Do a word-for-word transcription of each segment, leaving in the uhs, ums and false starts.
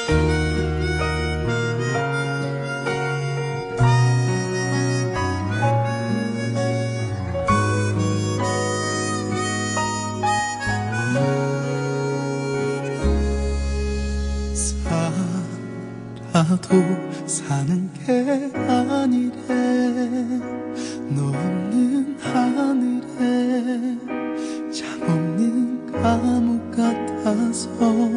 살아도 사는 게 아니래. 너 없는 하늘에 참 없는 감옥 같아서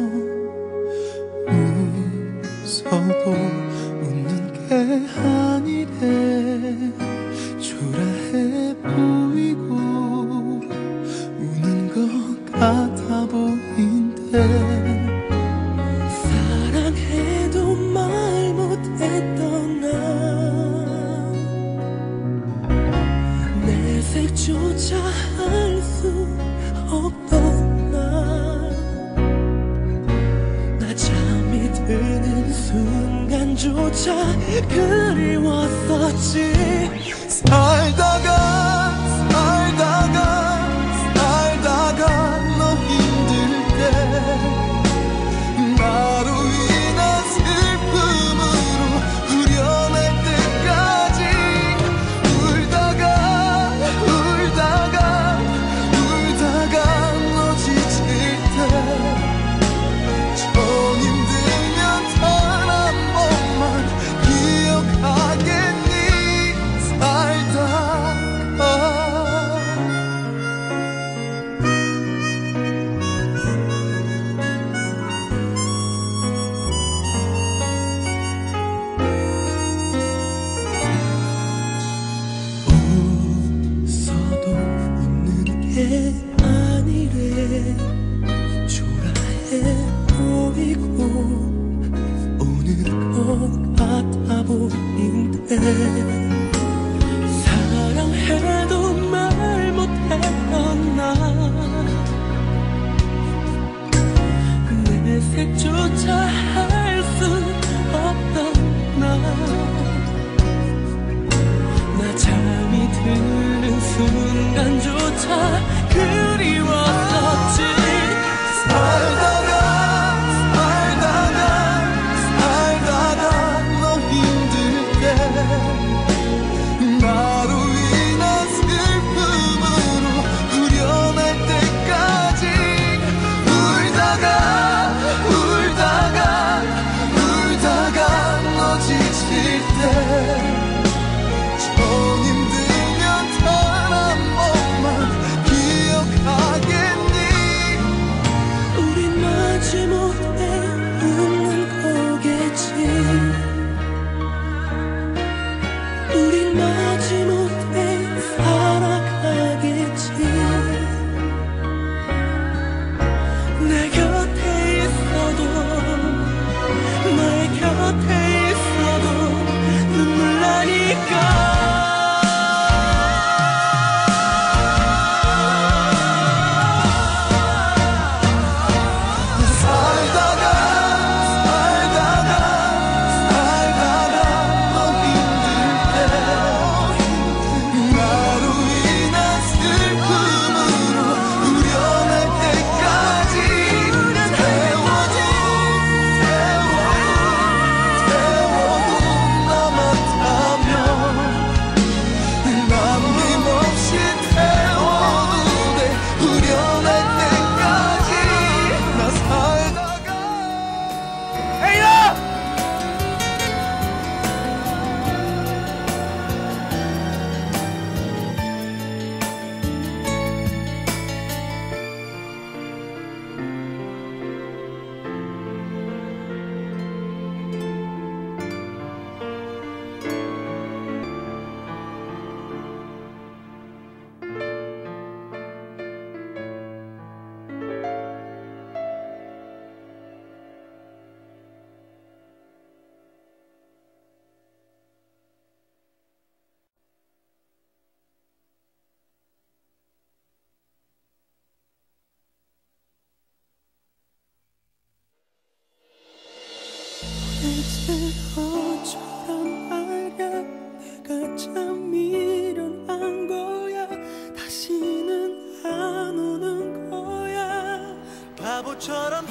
웃어도 웃는 게 아니래. 초라해 보이고 우는 것 같아 보인대. 사랑해도 말 못했던 나, 내색조차 할 수 없던 나, 나 잠이 드는 순간조차 그리웠었지. 살다가 살다가 살다가 너 힘들 때 나로 인한 슬픔으로 후련할 때까지 울다가 울다가 울다가 너 지칠 때 좀 힘들면 단 한 번만 기억하겠니. 살다가 웃어도 웃는 게 아니래. 초라해 보이고 우는 것 같아 보인대. 사랑해도 말 못했던 나, 내색조차 할 수 없던 나, 나 잠이 드는 순간조차 그리웠었지. 살다가 살다가 살다가 너 힘들 때 나로 인한 슬픔으로 후련할 때까지 울다가 울다가 울다가 너 지칠 때 좀 힘들면 단 한 번만 기억하겠니. 우린 마지못해 웃는 거겠지. 우린 마지못해 살아가겠지. 내 곁에 있어도 너의 곁에 있어도 눈물 나니까. 살다가 살다가 살다가 너 힘들 때 나로 인한 슬픔으로 후련할 때까지 태워도 태워도 태워도 남았다면 남김없이 태워도 돼. 후련할 때까지 나 살다가. 에이야! 대체 어쩌란 말야. 내가 참 미련한 거야. 다시는 안 오는 거야. 바보처럼